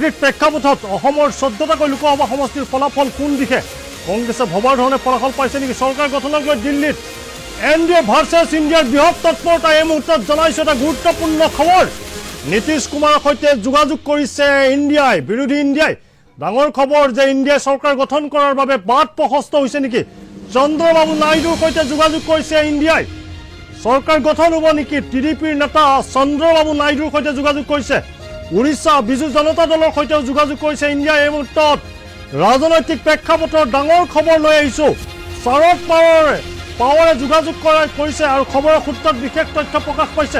প্ৰেক্ষাপটত অসমৰ 14টাকৈ লোকসভা সমষ্টিৰ ফলাফল কোন দিশে কংগ্ৰেছে ভবাৰ ধৰণে ফলাফল পাইছে নেকি চৰকাৰ গঠনক লৈ দিল্লীত এনডিএ ভাৰ্চেছ ইণ্ডিয়াৰ বৃহৎ তৎপৰতা এই মুহূৰ্তত জনাইছে এটা গুৰুত্বপূৰ্ণ খবৰ নীতিশ কুমাৰৰ সৈতে যোগাযোগ কৰিছে ইণ্ডিয়াই বিৰোধী ইণ্ডিয়াই ডাঙৰ খবৰ যে ইণ্ডিয়াই চৰকাৰ গঠন কৰাৰ বাবে বাট প্ৰশস্ত হৈছে নেকি চন্দ্ৰবাবু নাইডুৰ সৈতে যোগাযোগ কৰিছে ইণ্ডিয়াই চৰকাৰ গঠন হ'ব নেকি টিডিপিৰ নেতা চন্দ্ৰবাবু নাইডুৰ সৈতে যোগাযোগ কৰিছে উৰিষ্যা বিজু জনতা দলৰ সৈতে যোগাযোগ কৰিছে ইণ্ডিয়াই এই মুহূৰ্তত ৰাজনৈতিক প্ৰেক্ষাপটৰ ডাঙৰ খবৰ লৈ আহিছো শাৰদ পাৱাৰে যোগাযোগ কৰিছে আৰু খবৰৰ সূত্ৰত বিশেষ তথ্য প্ৰকাশ পাইছে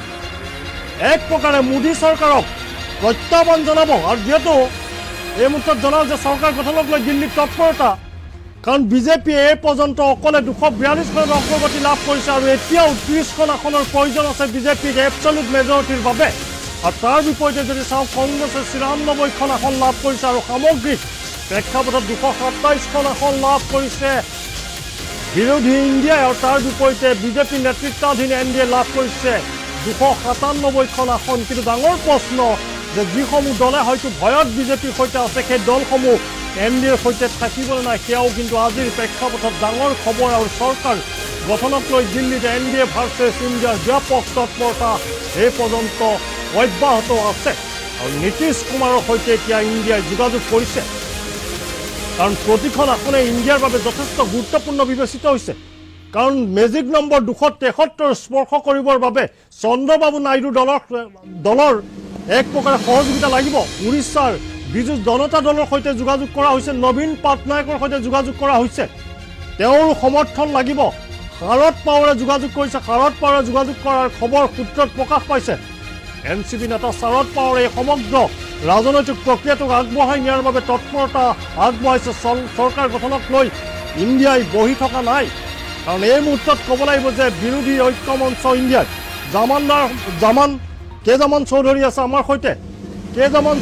এক প্ৰকাৰে মোদী চৰকাৰক প্ৰত্যাহ্বান জনাব আৰু যেহেতু এই মুহূৰ্তত জনাও যে চৰকাৰ গঠনক লৈ দিল্লীত তৎপৰতা কাৰণ বিজেপিয়ে এই পৰ্যন্ত অকলে 242খন অগ্ৰগতি লাভ কৰিছে আৰু এতিয়াও 30খন আসনৰ প্ৰয়োজন আছে বিজেপিক এবছলিউট মেজৰিটিৰ বাবে আৰু তাৰ বিপৰীতে যদি চাওঁ কংগ্ৰেছে 94খন আসন লাভ কৰিছে আৰু সামগ্ৰিক প্ৰেক্ষাপটত 227খন আসন লাভ কৰিছে বিৰোধী ইণ্ডিয়াই আৰু তাৰ বিপৰীতে বিজেপি নেতৃত্বাধীন এনডিএ লাভ কৰিছে 297খন আসন কিন্তু ডাঙৰ প্ৰশ্ন যে যিসমূহ দলে হয়তো ভয়ত বিজেপিৰ সৈতে আছে সেই দলসমূহ এনডিএৰ সৈতে থাকিবলৈ নাই সেয়াও কিন্তু আজিৰ প্ৰেক্ষাপটত ডাঙৰ খবৰ আৰু চৰকাৰ গঠনক লৈ দিল্লীত এনডিএ ভাৰ্চেছ ইণ্ডিয়াৰ ব্যাপক তৎপৰতা এই পৰ্যন্ত অব্যাহত আছে আৰু নীতিশ কুমাৰৰ সৈতে এতিয়া ইণ্ডিয়াই যোগাযোগ কৰিছে কাৰণ প্ৰতিখন আসনে ইণ্ডিয়াৰ বাবে যথেষ্ট গুৰুত্বপূৰ্ণ বিবেচিত হৈছে কাৰণ মেজিক নম্বৰ 273 স্পৰ্শ কৰিবৰ বাবে চন্দ্ৰবাবু নাইডু দলৰ এক প্ৰকাৰে সহযোগিতা লাগিব উৰিষ্যাৰ বিজু জনতা দলৰ সৈতে যোগাযোগ কৰা হৈছে নবীন পাটনায়কৰ সৈতে যোগাযোগ কৰা হৈছে তেওঁৰ সমৰ্থন লাগিব শাৰদ পাৱাৰে যোগাযোগ কৰিছে শাৰদ পাৱাৰে যোগাযোগ কৰাৰ খবৰ সূত্ৰত প্ৰকাশ পাইছে এনচিপি নেতা শাৰদ পাৱাৰে সমগ্ৰ ৰাজনৈতিক প্ৰক্ৰিয়াটোক আগবঢ়াই নিয়াৰ বাবে তৎপৰতা আগবঢ়াইছে চৰকাৰ গঠনক লৈ ইণ্ডিয়াই বহি থকা নাই কাৰণ এই মুহূৰ্তত ক'ব লাগিব যে বিৰোধী ঐক্য মঞ্চ ইণ্ডিয়াই কেজামান চৌধুৰী আছে আমাৰ সৈতে কেজামান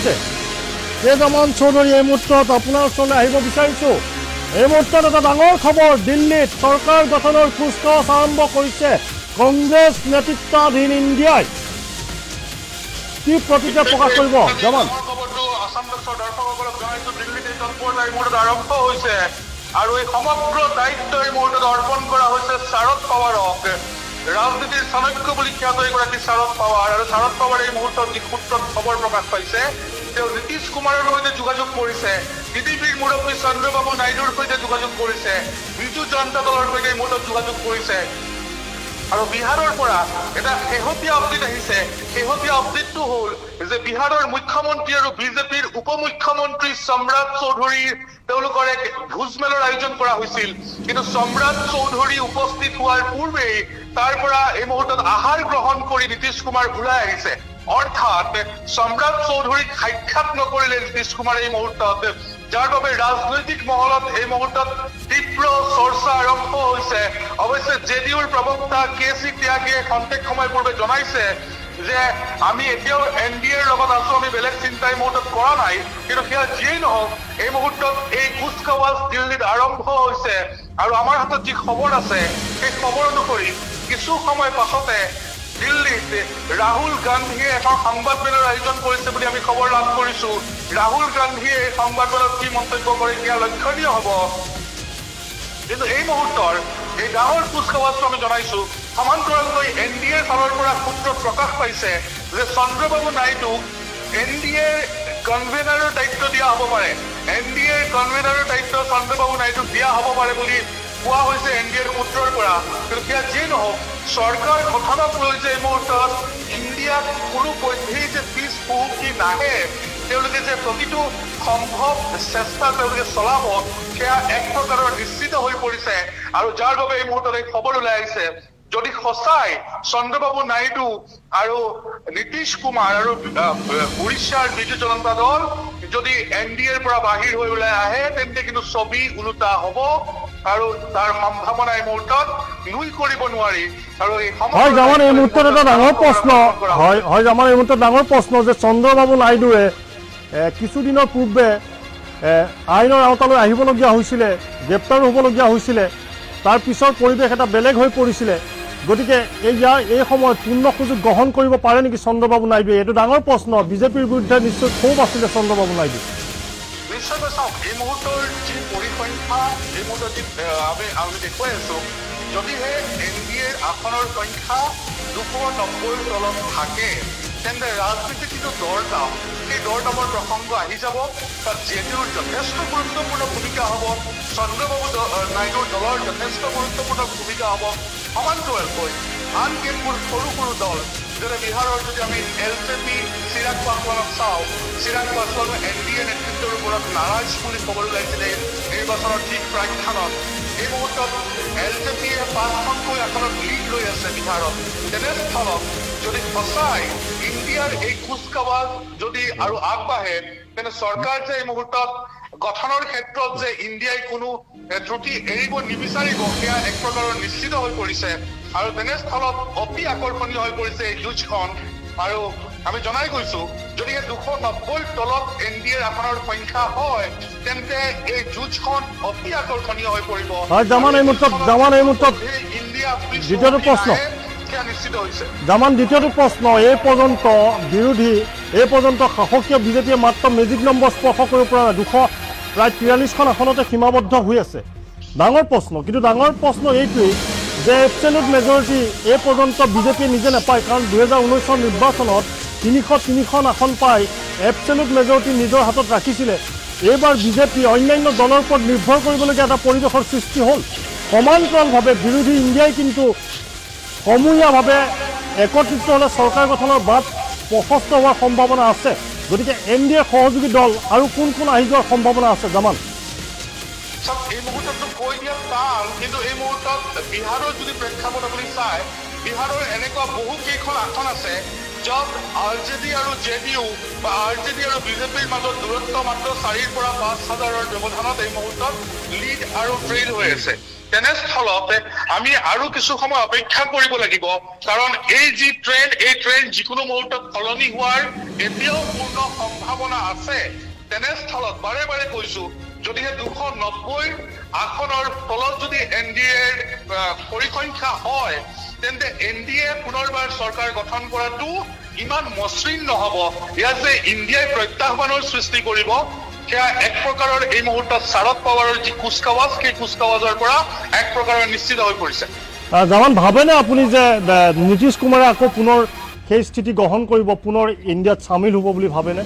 চৌধুৰী এই মুহূৰ্তত আপোনাৰ ওচৰলৈ আহিব বিচাৰিছোঁ এই মুহূৰ্তত এটা ডাঙৰ খবৰ দিল্লীত চৰকাৰ গঠনৰ কুচকাৱাজ আৰম্ভ কৰিছে কংগ্ৰেছ নেতৃত্বাধীন ইণ্ডিয়াই কি প্ৰতিক্ৰিয়া প্ৰকাশ কৰিব জামান আৰম্ভ হৈছে আৰু এই সমগ্ৰ দায়িত্ব এই মুহূৰ্তত অৰ্পণ কৰা হৈছে শাৰদ পাৱাৰক ৰাজনীতিৰ চাণক্য বুলি খ্যাত এগৰাকী শাৰদ পাৱাৰ আৰু শাৰদ পাৱাৰে এই মুহূৰ্তত যি সূত্ৰত খবৰ প্ৰকাশ পাইছে তেওঁ নীতিশ কুমাৰৰ সৈতে যোগাযোগ কৰিছে টিডিপিৰ মুৰব্বী চন্দ্ৰবাবু নাইডুৰ সৈতে যোগাযোগ কৰিছে বিজু জনতা দলৰ সৈতে এই মুহূৰ্তত যোগাযোগ কৰিছে আৰু বিহাৰৰ পৰা এটা শেহতীয়া আপডেট আহিছে শেহতীয়া আপডেটটো হ'ল যে বিহাৰৰ মুখ্যমন্ত্ৰী আৰু বিজেপিৰ উপ মুখ্যমন্ত্ৰী সম্ৰাট চৌধুৰীৰ তেওঁলোকৰ এক ভোজমেলৰ আয়োজন কৰা হৈছিল কিন্তু সম্ৰাট চৌধুৰী উপস্থিত হোৱাৰ পূৰ্বেই তাৰ পৰা এই মুহূৰ্তত আহাৰ গ্ৰহণ কৰি নীতিশ কুমাৰ ওলাই আহিছে অৰ্থাৎ সম্ৰাট চৌধুৰীক সাক্ষাৎ নকৰিলে নীতিশ কুমাৰ এই মুহূৰ্তত যাৰ বাবে ৰাজনৈতিক মহলত এই মুহূৰ্তত তীব্ৰ চৰ্চা আৰম্ভ হৈছে অৱশ্যে জেডিইউৰ প্ৰবক্তা কেচি ত্যাগীয়ে খন্তেক সময় পূৰ্বে জনাইছে যে আমি এতিয়াও এনডিএৰ লগত আছো আমি বেলেগ চিন্তা এই মুহূৰ্তত কৰা নাই কিন্তু সেয়া যিয়েই নহওক এই মুহূৰ্তত এই কুচকাৱাজ দিল্লীত আৰম্ভ হৈছে আৰু আমাৰ হাতত যি খবৰ আছে সেই খবৰ অনুসৰি কিছু সময় পাছতে দিল্লীত ৰাহুল গান্ধীয়ে এখন সংবাদমেলৰ আয়োজন কৰিছে বুলি আমি খবৰ লাভ কৰিছো ৰাহুল গান্ধীয়ে এই সংবাদমেলত কি মন্তব্য কৰে সেয়া লক্ষণীয় হ'ব কিন্তু এই মুহূৰ্তৰ এই ডাঙৰ কুচকাৱাজটো আমি জনাইছো সমান্তৰালকৈ এনডিএৰ ফালৰ পৰা সূত্ৰ প্ৰকাশ পাইছে যে চন্দ্ৰবাবু নাইডুক এনডিএৰ কনভেনাৰৰ দায়িত্ব দিয়া হ'ব পাৰে এনডিএৰ কনভেনাৰৰ দায়িত্ব চন্দ্ৰবাবু নাইডুক দিয়া হ'ব পাৰে বুলি কোৱা হৈছে এনডিএৰ সূত্ৰৰ পৰা কিন্তু সেয়া যিয়ে নহওক চৰকাৰ গঠনক লৈ যে এই মুহূৰ্তত ইণ্ডিয়াত কোনো পধ্যেই যে পিছ হুহুকি নাহে তেওঁলোকে যে প্ৰতিটো সম্ভৱ চেষ্টা তেওঁলোকে চলাব সেয়া এক প্ৰকাৰৰ নিশ্চিত হৈ পৰিছে আৰু যাৰ বাবে এই মুহূৰ্তত এই খবৰ ওলাই আহিছে যদি সঁচাই চন্দ্ৰবাবু নাইডু আৰু নীতিশ কুমাৰ আৰু উৰিষ্যাৰ বিজু জনতা দল যদি এনডিএৰ পৰা বাহিৰ হৈ ওলাই আহে তেন্তে কিন্তু ছবি ওলোটা হ'ব আৰু তাৰ সম্ভাৱনা এই মুহূৰ্তত নুই কৰিব নোৱাৰি আৰু এই মুহূৰ্তত এটা ডাঙৰ প্ৰশ্ন হয় আমাৰ এই মুহূৰ্তত ডাঙৰ প্ৰশ্ন যে চন্দ্ৰবাবু নাইডুৱে কিছুদিনৰ পূৰ্বে আইনৰ আওতালৈ আহিবলগীয়া হৈছিলে গ্ৰেপ্তাৰো হ'বলগীয়া হৈছিলে তাৰ পিছৰ পৰিৱেশ এটা বেলেগ হৈ পৰিছিলে গতিকে এই সময়ত পূৰ্ণ সুযোগ গ্ৰহণ কৰিব পাৰে নেকি চন্দ্ৰবাবু নাইডুৱে? এইটো ডাঙৰ প্ৰশ্ন। বিজেপিৰ বিৰুদ্ধে নিশ্চয় ক্ষোভ আছিলে চন্দ্ৰবাবু নাইডু। নিশ্চয়কৈ চাওক, এই মুহূৰ্তৰ যি পৰিসংখ্যা, এই মুহূৰ্তত যি আমি দেখুৱাই আছো, যদিহে NDAৰ আসনৰ সংখ্যা 290ৰ তলত থাকে, তেন্তে ৰাজনীতিৰ যিটো দৰদাম, সেই দৰদামৰ প্ৰসংগ আহি যাব। তাত JDUৰ যথেষ্ট গুৰুত্বপূৰ্ণ ভূমিকা হ'ব, চন্দ্ৰবাবু নাইডুৰ দলৰ যথেষ্ট গুৰুত্বপূৰ্ণ ভূমিকা হ'ব। সমান্তৰালকৈ আন কেতবোৰ সৰু সৰু দল, যেনে বিহাৰৰ যদি আমি LJP চিৰাগ পাছৱানক চাওঁ, চিৰাগ পাছৱানো NDA নেতৃত্বৰ ওপৰত নাৰাজ বুলি খবৰ ওলাইছিলে নিৰ্বাচনৰ ঠিক প্ৰাক্ষণত। এই মুহূৰ্তত LJPয়ে 5খনকৈ আসনত লিড লৈ আছে বিহাৰত। তেনেস্থলত যদি সঁচাই ইণ্ডিয়াৰ এই কুচকাৱাজ যদি আৰু আগবাঢ়ে, তেনে চৰকাৰ যে এই মুহূৰ্তত গঠনৰ ক্ষেত্ৰত যে ইণ্ডিয়াই কোনো ত্ৰুটি এৰিব নিবিচাৰিব, সেয়া এক প্ৰকাৰৰ নিশ্চিত হৈ পৰিছে। আৰু তেনেস্থলত অতি আকৰ্ষণীয় হৈ পৰিছে এই যুঁজখন। আৰু আমি জনাই গৈছো, যদিহে 290ৰ তলত NDAৰ আসনৰ সংখ্যা হয়, তেন্তে এই যুঁজখন অতি আকৰ্ষণীয় হৈ পৰিব। জামান এই মুহূৰ্তত ইণ্ডিয়া দ্বিতীয়টো প্ৰশ্ন নিশ্চিত হৈছে। জামান, দ্বিতীয়টো প্ৰশ্ন, এই পৰ্যন্ত বিৰোধী, এই পৰ্যন্ত শাসকীয় বিজেপিয়ে মাত্ৰ মেজিক নম্বৰ স্পৰ্শ কৰিব পৰা নাই। প্ৰায় 43খন আসনতে সীমাবদ্ধ হৈ আছে। ডাঙৰ প্ৰশ্ন, কিন্তু ডাঙৰ প্ৰশ্ন এইটোৱেই যে এবচলিউট মেজৰিটি এই পৰ্যন্ত বিজেপিয়ে নিজে নাপায়। কাৰণ 2019 চনৰ নিৰ্বাচনত 303খন আসন পাই এবচলিউট মেজৰিটি নিজৰ হাতত ৰাখিছিলে। এইবাৰ বিজেপি অন্যান্য দলৰ ওপৰত নিৰ্ভৰ কৰিবলগীয়া এটা পৰিৱেশৰ সৃষ্টি হ'ল। সমান্তৰালভাৱে বিৰোধী ইণ্ডিয়াই কিন্তু সমূহীয়াভাৱে একত্ৰিত হ'লে চৰকাৰ গঠনৰ বাট প্ৰশস্ত হোৱাৰ সম্ভাৱনা আছে। গতিকে NDAৰ সহযোগী দল আৰু কোন কোন আহি যোৱাৰ সম্ভাৱনা আছে? জামান, এই মুহূৰ্ততো কৈ দিয়া টান, কিন্তু এই মুহূৰ্তত বিহাৰৰ যদি প্ৰেক্ষাপট আপুনি চায়, বিহাৰৰ এনেকুৱা বহু কেইখন আসন আছে য'ত RJD আৰু JDU বা RJD আৰু বিজেপিৰ মাজত দূৰত্ব মাত্ৰ 4ৰ পৰা 5,000ৰ ব্যৱধানত এই মুহূৰ্তত লিড আৰু ট্ৰেইল হৈ আছে। তেনেস্থলত আমি আৰু কিছু সময় অপেক্ষা কৰিব লাগিব, কাৰণ এই যি ট্ৰেণ্ড, এই ট্ৰেণ্ড যিকোনো মুহূৰ্তত সলনি হোৱাৰ এতিয়াও পূৰ্ণ সম্ভাৱনা আছে। তেনেস্থলত বাৰে বাৰে কৈছো, যদিহে 290 আসনৰ তলত যদি NDAৰ পৰিসংখ্যা হয়, তেন্তে NDA পুনৰবাৰ চৰকাৰ গঠন কৰাটো ইমান মসৃণ নহ'ব। ইয়াত যে ইণ্ডিয়াই প্ৰত্যাহ্বানৰ সৃষ্টি কৰিব, সেয়া এক প্ৰকাৰৰ এই মুহূৰ্তত শাৰদ পাৱাৰৰ যি কুচকাৱাজ, সেই কুচকাৱাজৰ পৰা এক প্ৰকাৰৰ নিশ্চিত হৈ পৰিছে। জামান, ভাবেনে আপুনি যে নীতিশ কুমাৰে আকৌ পুনৰ সেই স্থিতি গ্ৰহণ কৰিব, পুনৰ ইণ্ডিয়াত চামিল হ'ব বুলি ভাবেনে?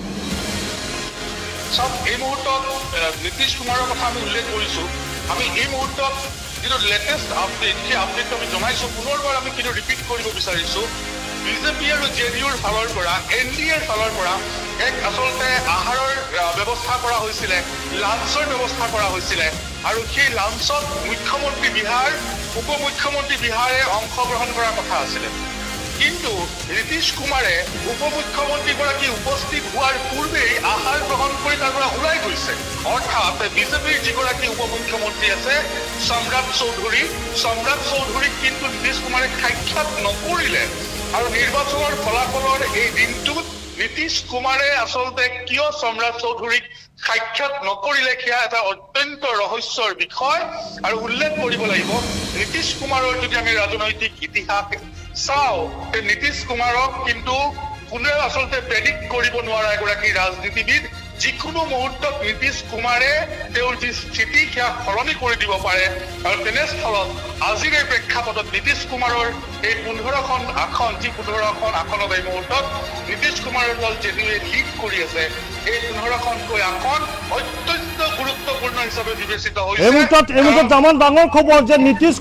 চাওক, এই মুহূৰ্তত নীতিশ কুমাৰৰ কথা আমি উল্লেখ কৰিছোঁ। আমি এই মুহূৰ্তত যিটো লেটেষ্ট আপডেট, সেই আপডেটটো আমি জনাইছোঁ। পুনৰবাৰ আমি কিন্তু ৰিপিট কৰিব বিচাৰিছোঁ, বিজেপি আৰু JDUৰ ফালৰ পৰা, NDAৰ ফালৰ পৰা এক আচলতে আহাৰৰ ব্যৱস্থা কৰা হৈছিলে, লাঞ্চৰ ব্যৱস্থা কৰা হৈছিলে। আৰু সেই লাঞ্চত মুখ্যমন্ত্ৰী বিহাৰ, উপ মুখ্যমন্ত্ৰী বিহাৰে অংশগ্ৰহণ কৰাৰ কথা আছিলে। কিন্তু নীতিশ কুমাৰে উপ মুখ্যমন্ত্ৰীগৰাকী উপস্থিত হোৱাৰ পূৰ্বেই আহাৰ গ্ৰহণ কৰি তাৰ পৰা ওলাই গৈছে। অৰ্থাৎ বিজেপিৰ যিগৰাকী উপ মুখ্যমন্ত্ৰী আছে সম্ৰাট চৌধুৰীক কিন্তু নীতিশ কুমাৰে সাক্ষাৎ নকৰিলে। আৰু নিৰ্বাচনৰ ফলাফলৰ এই দিনটোত নীতিশ কুমাৰে আচলতে কিয় সম্ৰাট চৌধুৰীক সাক্ষাৎ নকৰিলে, সেয়া এটা অত্যন্ত ৰহস্যৰ বিষয়। আৰু উল্লেখ কৰিব লাগিব, নীতিশ কুমাৰৰ যদি আমি ৰাজনৈতিক ইতিহাস চাওঁ, নীতিশ কুমাৰক কিন্তু কোনেও আচলতে প্ৰেডিক্ট কৰিব নোৱাৰা এগৰাকী ৰাজনীতিবিদ। যিকোনো মুহূৰ্তত নীতিশ কুমাৰে তেওঁৰ যি স্থিতি, সেয়া সলনি কৰি দিব পাৰে। আৰু তেনেস্থলত আজিৰ এই প্ৰেক্ষাপটত নীতিশ কুমাৰৰ এই 15খন আসন, যি 15খন আসনত এই মুহূৰ্তত নীতিশ কুমাৰৰ দল JDUৱে লিড কৰি আছে, এই 15খনকৈ আসন অত্যন্ত গুৰুত্বপূৰ্ণ হিচাপে বিবেচিত হৈছে। এই মুহূৰ্তত জামান, ডাঙৰ খবৰ যে নীতিশ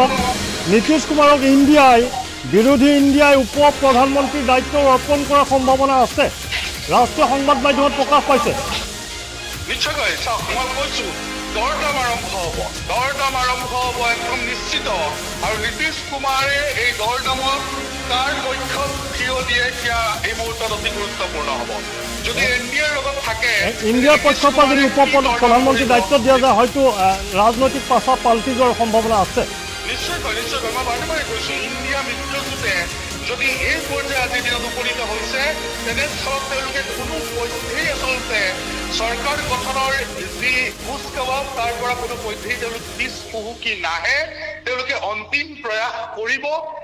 কুমাৰক ইণ্ডিয়াই, বিৰোধী ইণ্ডিয়াই উপ প্ৰধানমন্ত্ৰীৰ দায়িত্ব অৰ্পণ কৰাৰ সম্ভাৱনা আছে, ৰাষ্ট্ৰীয় সংবাদ মাধ্যমত প্ৰকাশ পাইছে। নিশ্চয়কৈ চাওক, মই কৈছো দৰদাম আৰম্ভ হ'ব একদম নিশ্চিত। আৰু নীতিশ কুমাৰে এই দৰদামত তাৰ পক্ষত থিয় দিয়ে, সেয়া এই মুহূৰ্তত অতি গুৰুত্বপূৰ্ণ হ'ব। যদি NDAৰ লগত থাকে, ইণ্ডিয়াৰ পক্ষৰ পৰা যদি উপ প্ৰধানমন্ত্ৰীৰ দায়িত্ব দিয়া যায়, হয়তো ৰাজনৈতিক পাছা পাল্টি যোৱাৰ সম্ভাৱনা আছে। নিশ্চয়কৈ মই বাৰে বাৰে কৈছো, ইণ্ডিয়া মিত্ৰজোঁটে যদি এই পৰ্যায়ে আজিৰ দিনত উপনীত হৈছে, তেনেস্থলত তেওঁলোকে কোনো পধ্যেই আচলতে চৰকাৰ গঠনৰ যি কুচকাৱাজ, তাৰ পৰা কোনো পধ্যেই তেওঁলোক পিছ হুহুকি নাহে। তেওঁলোকে অন্তিম প্ৰয়াস কৰিব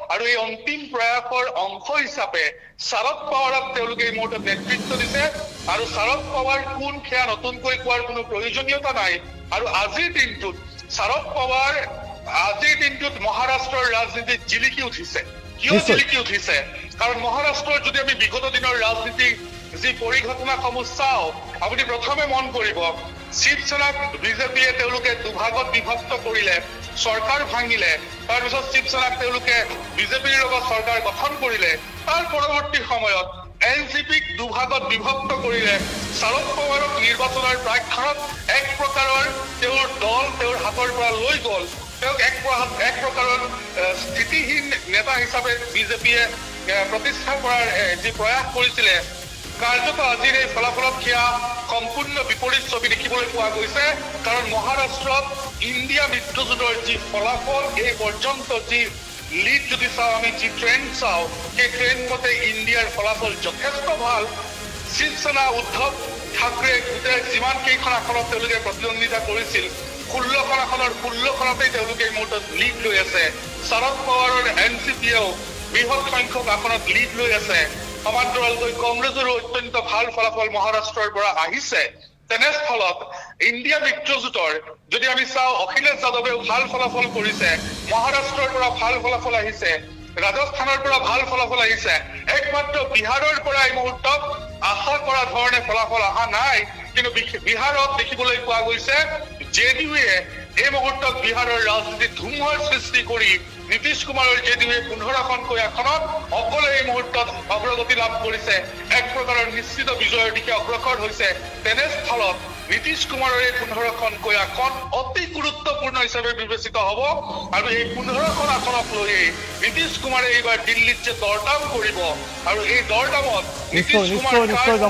আৰু এই অন্তিম প্ৰয়াসৰ অংশ হিচাপে শাৰদ পাৱাৰক তেওঁলোকে এই মুহূৰ্তত নেতৃত্ব দিছে আৰু শাৰদ পাৱাৰ কোন সেয়া নতুনকৈ কোৱাৰ কোনো প্ৰয়োজনীয়তা নাই আৰু আজিৰ দিনটোত শাৰদ পাৱাৰ আজিৰ দিনটোত মহাৰাষ্ট্ৰৰ ৰাজনীতিত জিলিকি উঠিছে কিয় জিলিকি উঠিছে কাৰণ মহাৰাষ্ট্ৰৰ যদি আমি বিগত দিনৰ ৰাজনীতি যি পৰিঘটনাসমূহ চাওঁ আপুনি প্ৰথমে মন কৰিব শিৱসেনাক বিজেপিয়ে তেওঁলোকে দুভাগত বিভক্ত কৰিলে চৰকাৰ ভাঙিলে তাৰপিছত শিৱসেনাক তেওঁলোকে বিজেপিৰ লগত চৰকাৰ গঠন কৰিলে তাৰ পৰৱৰ্তী সময়ত এনচিপিক দুভাগত বিভক্ত কৰিলে শাৰদ পাৱাৰক নিৰ্বাচনৰ প্ৰাক্ষণত এক প্ৰকাৰৰ তেওঁৰ দল তেওঁৰ হাতৰ পৰা লৈ গ'ল তেওঁক এক প্ৰকাৰৰ স্থিতিহীন নেতা হিচাপে বিজেপিয়ে প্ৰতিষ্ঠা কৰাৰ যি প্ৰয়াস কৰিছিলে কাৰ্যত আজিৰ এই ফলাফলত সেয়া সম্পূৰ্ণ বিপৰীত ছবি দেখিবলৈ পোৱা গৈছে কাৰণ মহাৰাষ্ট্ৰত ইণ্ডিয়া মিত্ৰজোঁটৰ যি ফলাফল এই পৰ্যন্ত যি লিড যদি চাওঁ আমি যি ট্ৰেণ্ড চাওঁ সেই ট্ৰেণ্ড মতে ইণ্ডিয়াৰ ফলাফল যথেষ্ট ভাল শিৱসেনা উদ্ধৱ ঠাকৰে গোটেই যিমান কেইখন আসনত তেওঁলোকে প্ৰতিদ্বন্দ্বিতা কৰিছিল 16খন আসনৰ 16খনতেই তেওঁলোকে এই মুহূৰ্তত লিড লৈ আছে শাৰদ পাৱাৰৰ এনচিপিয়েও বৃহৎ সংখ্যক আসনত লিড লৈ আছে সমান্তৰালকৈ কংগ্ৰেছৰো অত্যন্ত ভাল ফলাফল মহাৰাষ্ট্ৰৰ পৰা আহিছে তেনেস্থলত ইণ্ডিয়া মিত্ৰজোঁটৰ যদি আমি চাওঁ অখিলেশ যাদৱেও ভাল ফলাফল কৰিছে মহাৰাষ্ট্ৰৰ পৰা ভাল ফলাফল আহিছে ৰাজস্থানৰ পৰা ভাল ফলাফল আহিছে একমাত্ৰ বিহাৰৰ পৰা এই মুহূৰ্তত আশা কৰা ধৰণে ফলাফল অহা নাই কিন্তু বিহাৰত দেখিবলৈ পোৱা গৈছে জেডিইউয়ে এই মুহূৰ্তত বিহাৰৰ ৰাজনীতিত ধুমুহাৰ সৃষ্টি কৰি নীতিশ কুমাৰৰ জেডিইউয়ে 15খনকৈ আসনত অকলে এই মুহূৰ্তত অগ্ৰগতি লাভ কৰিছে এক প্ৰকাৰৰ নিশ্চিত বিজয়ৰ দিশে অগ্ৰসৰ হৈছে তেনেস্থলত নীতিশ কুমাৰৰ এই 15খনকৈ আসন অতি গুৰুত্বপূৰ্ণ হিচাপে বিবেচিত হ'ব আৰু এই 15খন আসনক লৈ নীতিশ কুমাৰে এইবাৰ দিল্লীত যে দৰদাম কৰিব আৰু এই দৰদামত নীতিশ কুমাৰ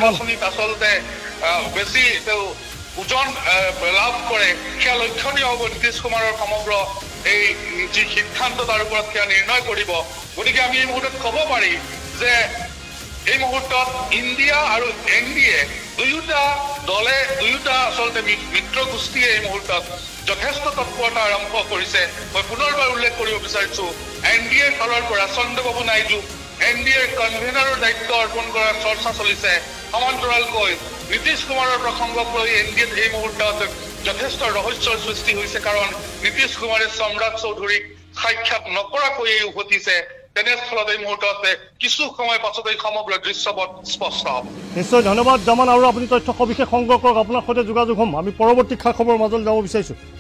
আচলতে বেছি তেওঁ ওজন লাভ কৰে সেয়া লক্ষণীয় হ'ব নীতিশ কুমাৰৰ সমগ্ৰ এই যি সিদ্ধান্ত তাৰ ওপৰত সেয়া নিৰ্ণয় কৰিব গতিকে আমি এই মুহূৰ্তত ক'ব পাৰি যে এই মুহূৰ্তত ইণ্ডিয়া আৰু এনডিএ দুয়োটা দলে দুয়োটা আচলতে মিত্ৰ গোষ্ঠীয়ে এই মুহূৰ্তত যথেষ্ট তৎপৰতা আৰম্ভ কৰিছে মই পুনৰবাৰ উল্লেখ কৰিব বিচাৰিছো এনডিএৰ ফালৰ পৰা চন্দ্ৰবাবু নাইডু এনডিএৰ কনভেনাৰৰ দায়িত্ব অৰ্পণ কৰাৰ চৰ্চা চলিছে সমান্তৰালকৈ নীতিশ কুমাৰৰ প্ৰসংগক লৈ এনডিএত এই মুহূৰ্তত যথেষ্ট ৰহস্যৰ সৃষ্টি হৈছে কাৰণ নীতিশ কুমাৰে সম্ৰাট চৌধুৰীক সাক্ষাৎ নকৰাকৈ উভতিছে তেনেস্থলত এই মুহূৰ্ততে কিছু সময় পাছত এই সমগ্ৰ দৃশ্যপট স্পষ্ট হ'ব নিশ্চয় ধন্যবাদ জামান আৰু আপুনি তথ্য সবিশেষ সংগ্ৰহ কৰক আপোনাৰ সৈতে যোগাযোগ হ'ম আমি পৰৱৰ্তী খা খবৰ মাজলৈ যাব বিচাৰিছোঁ